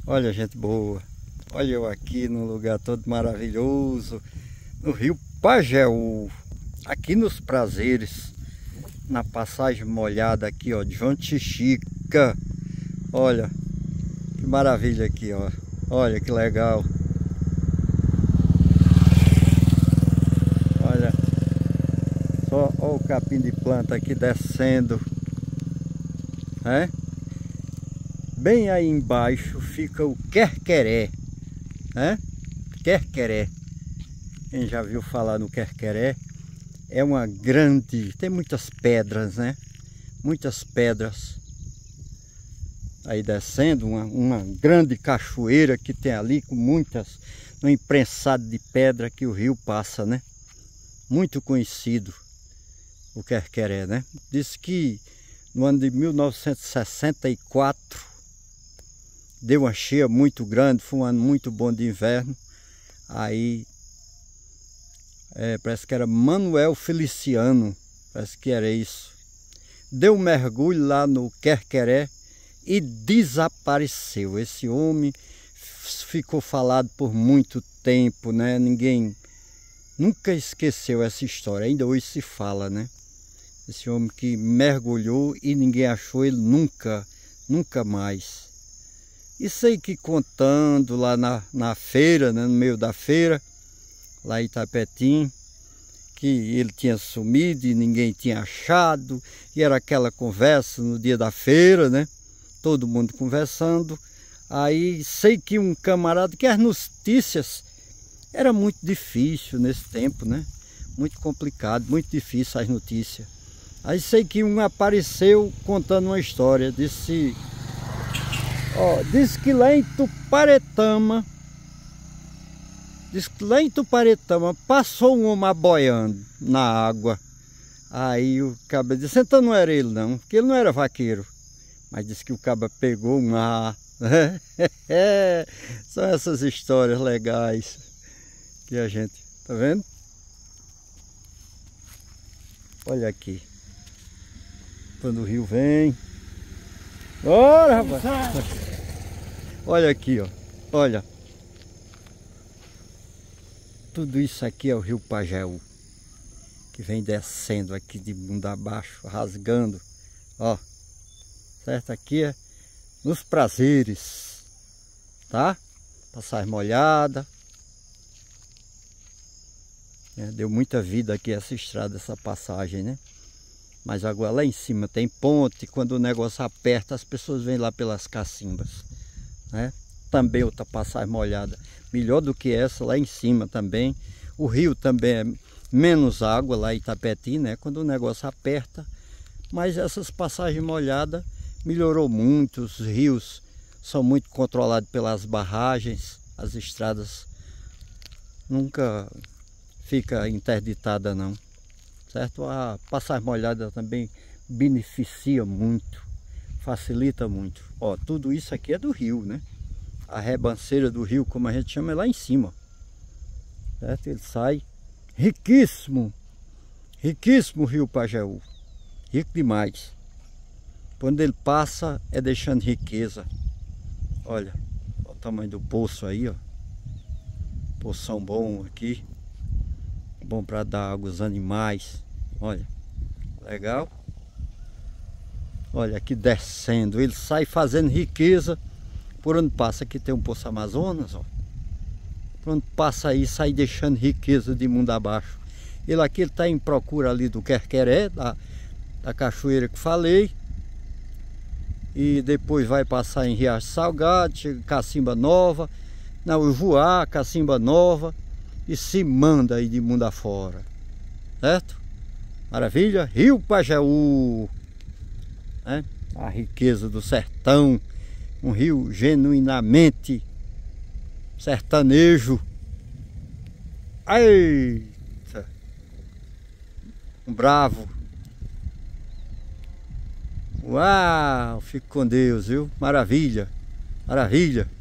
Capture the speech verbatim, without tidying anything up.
Olha, gente boa, olha eu aqui num lugar todo maravilhoso, no rio Pajeú, aqui nos Prazeres, na passagem molhada aqui, ó, de João Tixica. Olha, que maravilha aqui, ó, olha que legal. Olha, só ó, o capim de planta aqui descendo, né? Bem aí embaixo fica o Querqueré, né? Querqueré. Quem já viu falar no Querqueré? É uma grande, tem muitas pedras, né? Muitas pedras. Aí descendo, uma, uma grande cachoeira que tem ali com muitas, um imprensado de pedra que o rio passa, né? Muito conhecido o Querqueré, né? Diz que no ano de mil novecentos e sessenta e quatro deu uma cheia muito grande, foi um ano muito bom de inverno. Aí é, parece que era Manuel Feliciano, parece que era isso. Deu um mergulho lá no Querqueré e desapareceu. Esse homem ficou falado por muito tempo, né? Ninguém nunca esqueceu essa história, ainda hoje se fala, né? Esse homem que mergulhou e ninguém achou ele nunca, nunca mais. E sei que contando lá na, na feira, né, no meio da feira, lá em Itapetim, que ele tinha sumido e ninguém tinha achado, e era aquela conversa no dia da feira, né? Todo mundo conversando. Aí sei que um camarada, que as notícias era muito difícil nesse tempo, né? Muito complicado, muito difícil as notícias. Aí sei que um apareceu contando uma história, disse... Ó, diz que lá em Tuparetama, diz que lá em Tuparetama passou um homem boiando na água. Aí o caba disse, então não era ele não, porque ele não era vaqueiro. Mas disse que o caba pegou um ar. São essas histórias legais que a gente, tá vendo? Olha aqui, quando o rio vem. Ora, rapaz! Olha aqui, ó. Olha. Tudo isso aqui é o rio Pajeú, que vem descendo aqui de mundo abaixo, rasgando. Ó. Certo? Aqui é nos Prazeres. Tá? Passagem molhada. É, deu muita vida aqui essa estrada, essa passagem, né? Mas agora lá em cima tem ponte, quando o negócio aperta, as pessoas vêm lá pelas cacimbas, né? Também outra passagem molhada, melhor do que essa lá em cima também. O rio também é menos água lá em Itapetim, né? Quando o negócio aperta. Mas essas passagens molhadas melhorou muito, os rios são muito controlados pelas barragens, as estradas nunca fica interditada não. Certo? A passagem molhada também beneficia muito, facilita muito. Ó, tudo isso aqui é do rio, né? A rebanceira do rio, como a gente chama, é lá em cima. Certo? Ele sai riquíssimo, riquíssimo o rio Pajeú, rico demais. Quando ele passa, é deixando riqueza. Olha, olha o tamanho do poço aí, ó. Poção bom aqui. Bom para dar água aos animais. Olha, legal. Olha aqui descendo, ele sai fazendo riqueza. Por onde passa, aqui tem um poço Amazonas, ó. Por onde passa aí, sai deixando riqueza de mundo abaixo. Ele aqui está em procura ali do Querqueré, da, da cachoeira que falei. E depois vai passar em Riacho Salgado, chega Cacimba Nova, na Ujuá, Cacimba Nova. E se manda aí de mundo afora, certo? Maravilha? Rio Pajeú, né? A riqueza do sertão, um rio genuinamente sertanejo. Eita! Um bravo. Uau! Fico com Deus, viu? Maravilha, maravilha.